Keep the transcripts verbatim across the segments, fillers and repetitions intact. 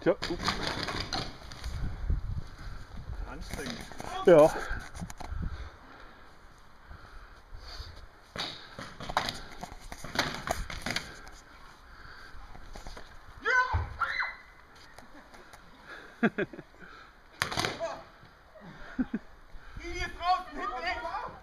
Tja. Uh. Anstrengend. Ja. Hier ist draußen, hinten rechts!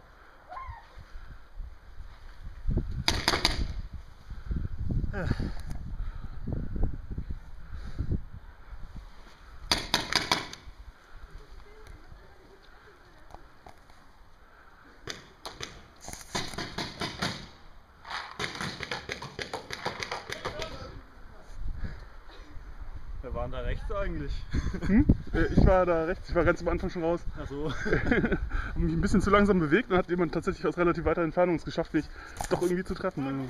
Wer war denn da rechts eigentlich? Hm? Ich war da rechts, ich war ganz am Anfang schon raus. Ach so. Hab mich ein bisschen zu langsam bewegt und hat jemand tatsächlich aus relativ weiter Entfernung es geschafft, mich doch irgendwie zu treffen.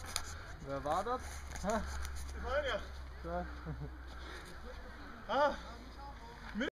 Wer war das? Ha? Das war ja. Ja. Ah.